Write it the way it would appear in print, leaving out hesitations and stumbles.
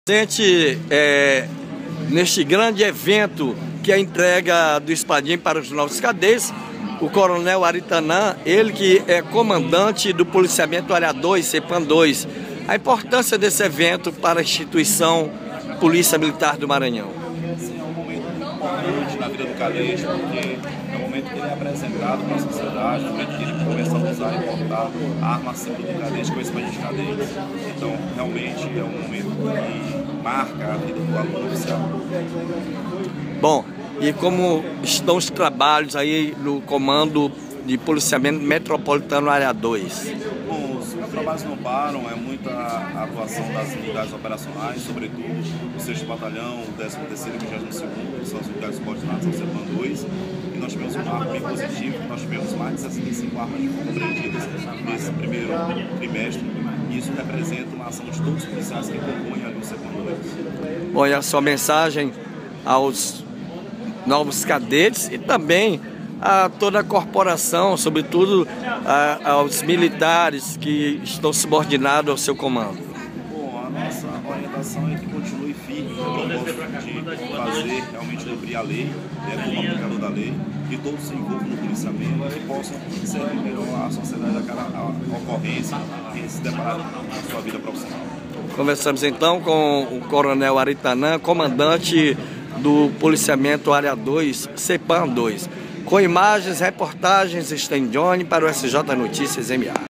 Presente neste grande evento que é a entrega do espadim para os novos cadetes, o Coronel Aritanã, ele que é comandante do policiamento Área 2, CEPAM 2. A importância desse evento para a instituição Polícia Militar do Maranhão. Sim, é um momento muito importante na vida do cadete, porque é o momento que ele é apresentado para a sociedade, é o momento que ele começa a usar e portar a arma símbolo do cadete, que é o espadinho de cadete. Então, realmente é um momento que marca a vida do aluno oficial. Bom, e como estão os trabalhos aí no Comando de Policiamento Metropolitano Área 2? Bom, os trabalhos não param, é muita atuação das unidades operacionais, sobretudo o 6º Batalhão, o 13º e o 22º, que são as unidades coordenadas ao CEPAM 2. E nós tivemos um marco bem positivo, nós tivemos mais de 65 armas de fogo apreendidas nesse primeiro trimestre. E isso representa uma ação de todos os policiais que compõem ali o CEPAM 2. Bom, e a sua mensagem aos novos cadetes e também a toda a corporação, sobretudo aos militares que estão subordinados ao seu comando? Bom, a nossa orientação é que continue firme no propósito de fazer realmente cumprir a lei, como aplicador da lei, que todos se envolvam no policiamento, que possam servir melhor à sociedade daquela ocorrência que se deparar na sua vida profissional. Conversamos então com o Coronel Aritanã, comandante do policiamento Área 2, CEPAM 2. Com imagens, reportagens, Sten Johnny para o SJ Notícias MA.